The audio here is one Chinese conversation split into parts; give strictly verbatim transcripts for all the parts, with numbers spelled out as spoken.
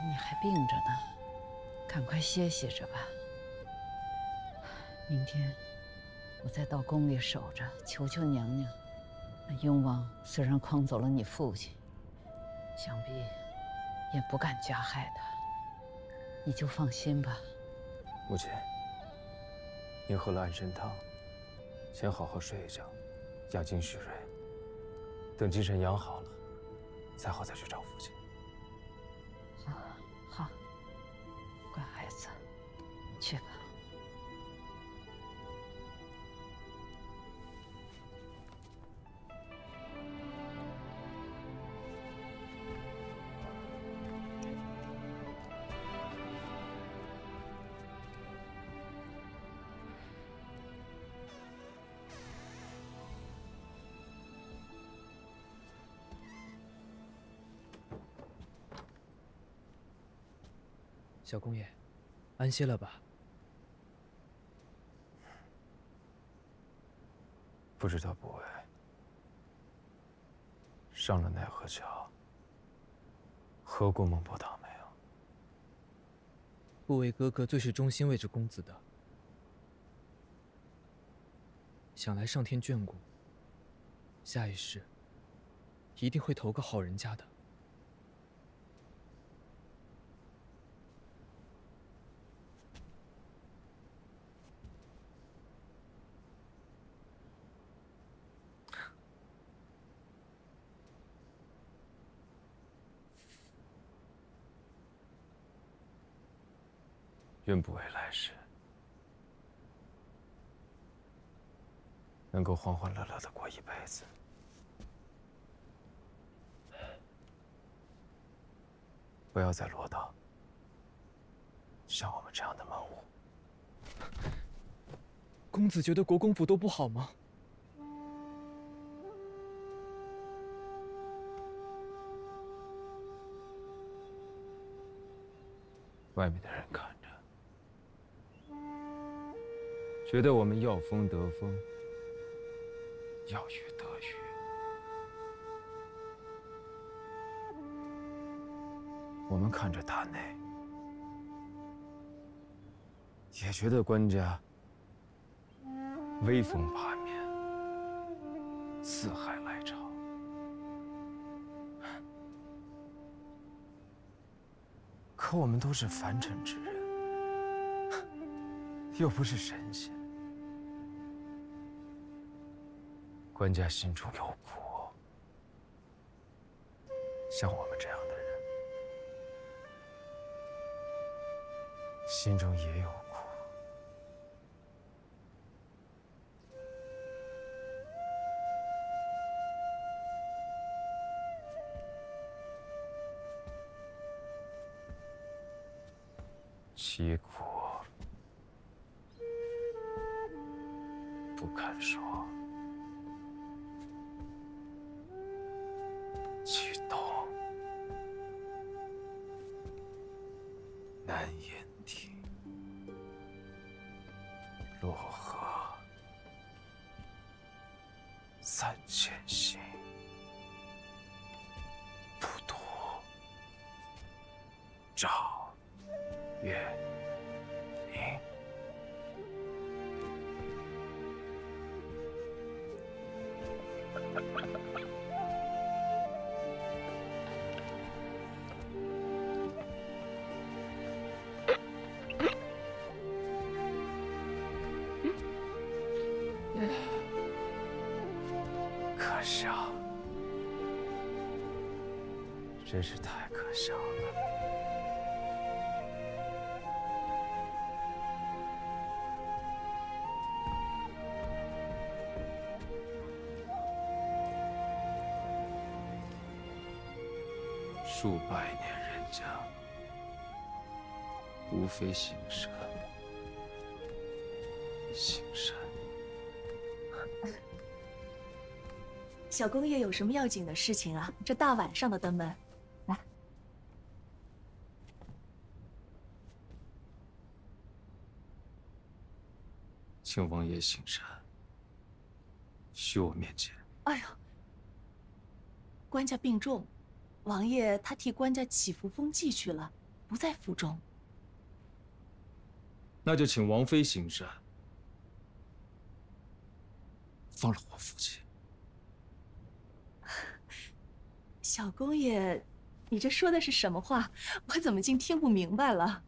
你还病着呢，赶快歇歇着吧。明天我再到宫里守着，求求娘娘。那雍王虽然诓走了你父亲，想必也不敢加害他，你就放心吧。 母亲，您喝了安神汤，先好好睡一觉，养精蓄锐。等精神养好了，才好再去找父亲。 好，好，乖孩子，去吧。 小公爷，安歇了吧？ 不知道部尉上了奈何桥，喝过孟婆汤没有？ 部尉哥哥最是忠心为着公子的，想来上天眷顾，下一世一定会投个好人家的。 愿部尉来世能够欢欢乐乐的过一辈子。不要再落到像我们这样的门户。 公子觉得国公府都不好吗？ 外面的人看着，觉得我们要风得风，要雨得雨。我们看着大内，也觉得官家威风八面，四海来朝。可我们都是凡尘之人，又不是神仙。官家心中有苦，像我们这样的人，心中也有苦。其苦不堪说，其痛难言听。洛河三千行，不渡赵月明。可笑，真是太可笑了。数百年人家，无非行善，行善。 小公爷有什么要紧的事情啊？这大晚上的登门，来。 请王爷行善，许我面见。 哎呦，官家病重，王爷他替官家祈福封祭去了， 不在府中。 那就请王妃行善，放了我父亲。 小公爷，你这说的是什么话？我怎么竟听不明白了？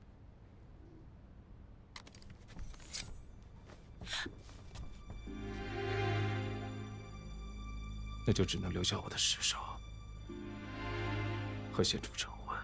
那就只能留下我的尸首和献出成婚。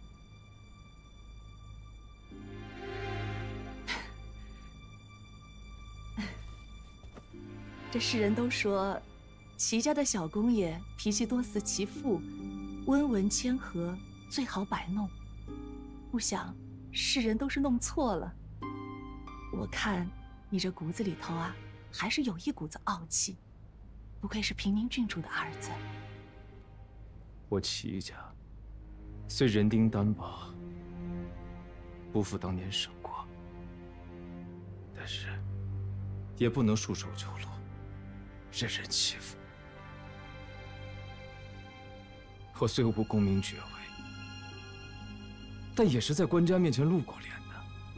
这世人都说，齐家的小公爷脾气多似其父，温文谦和，最好摆弄。不想世人都是弄错了。我看你这骨子里头啊，还是有一股子傲气。不愧是平宁郡主的儿子。 我齐家虽人丁单薄，不负当年盛过，但是也不能束手就戮，任人欺负。我虽无功名爵位，但也是在官家面前露过脸的。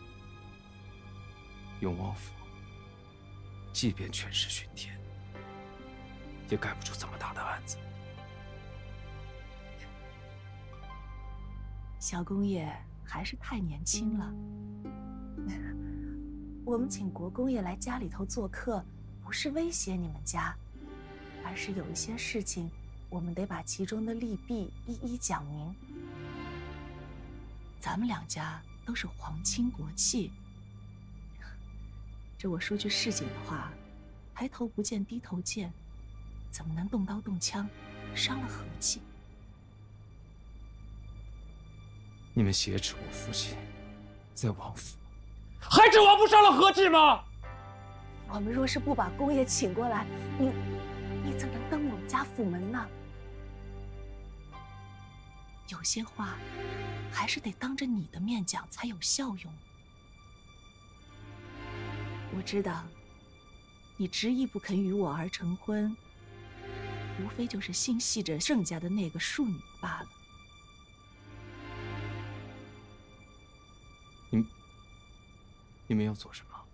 永王府即便权势熏天，也盖不住这么大的案子。 小公爷还是太年轻了。我们请国公爷来家里头做客，不是威胁你们家，而是有一些事情，我们得把其中的利弊一一讲明。咱们两家都是皇亲国戚，这我说句市井的话，抬头不见低头见，怎么能动刀动枪，伤了和气？ 你们挟持我父亲，在王府， 还指望不伤了和气吗？ 我们若是不把公爷请过来，你你怎能登我们家府门呢？有些话还是得当着你的面讲才有效用。我知道，你执意不肯与我儿成婚，无非就是心系着盛家的那个庶女罢了。 你你们要做什么？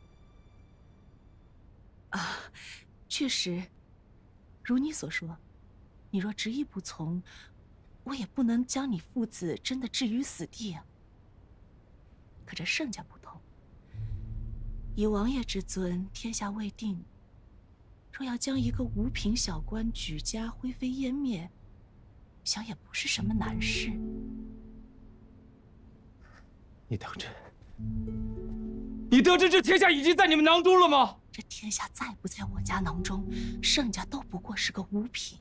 啊，确实，如你所说，你若执意不从，我也不能将你父子真的置于死地啊。可这盛家不同，以王爷之尊，天下未定，若要将一个五品小官举家灰飞烟灭，想也不是什么难事。 你当真？你当真这天下已经在你们囊中了吗？ 这天下在不在我家囊中，盛家都不过是个五品。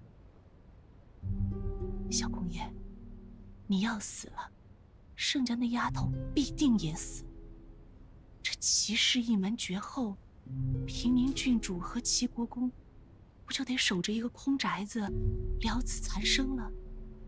小公爷，你要死了，盛家那丫头必定也死。这齐氏一门绝后，平宁郡主和齐国公不就得守着一个空宅子，了子残生了？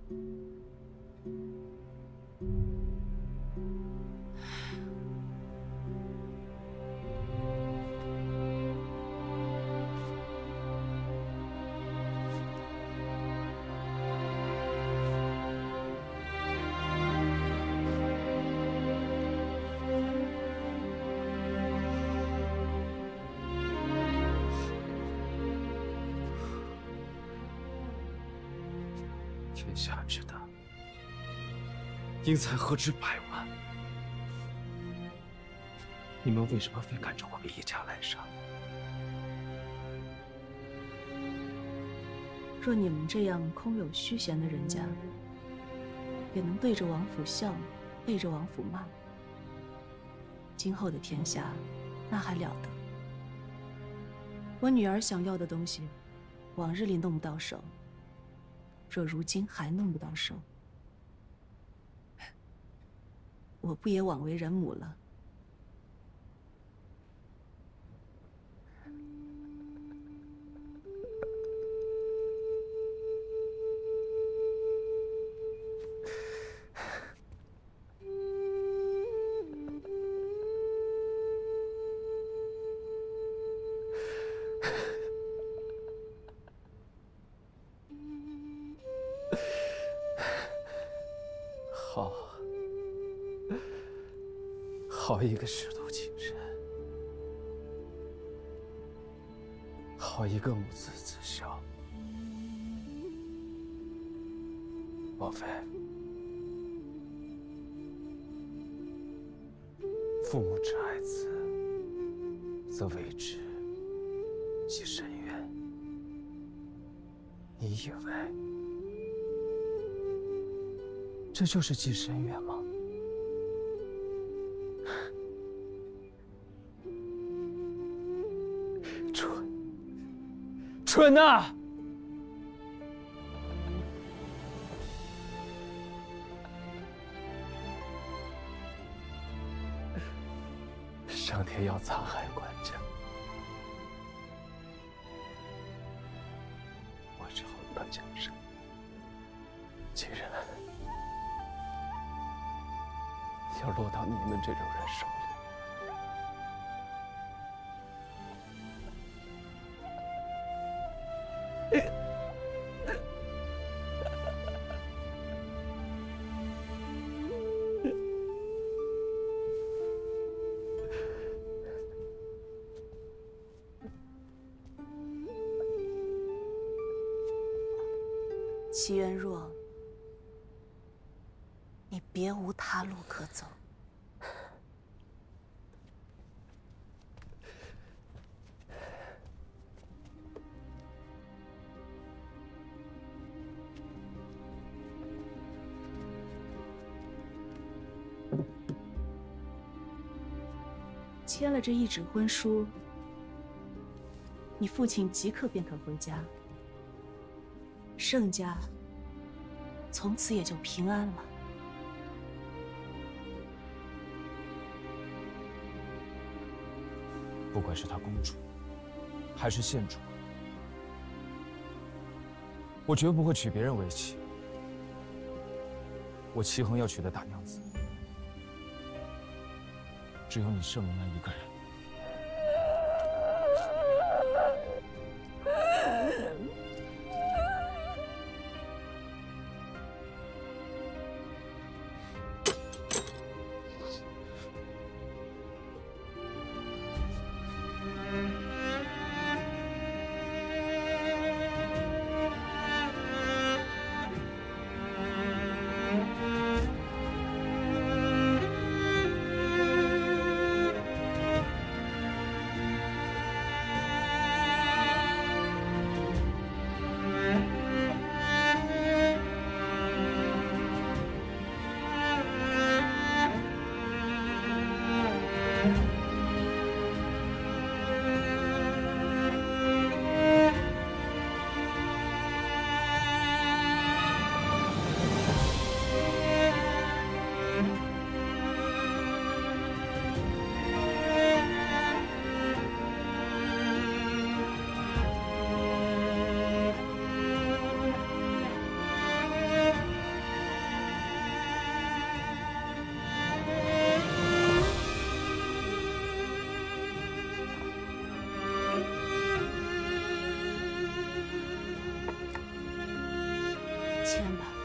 天下之大，英才何止百万？你们为什么非赶着我们一家来杀？ 若你们这样空有虚衔的人家，也能对着王府笑，背着王府骂，今后的天下，那还了得？我女儿想要的东西，往日里弄不到手。若如今还弄不到手，我不也枉为人母了？ 好， 好一个师徒情深，好一个母慈子孝。王妃，父母之爱子，则为之其深渊。你以为这就是寄深渊吗？蠢，蠢呐！上天要残害官家，我只好落到江上。既然要落到你们这种人手里， 齐元若，你别无他路可走。签了这一纸婚书，你父亲即刻便可回家。盛家从此也就平安了。 不管是她公主，还是县主，我绝不会娶别人为妻。我齐衡要娶的大娘子，只有你盛门那一个人。 签吧。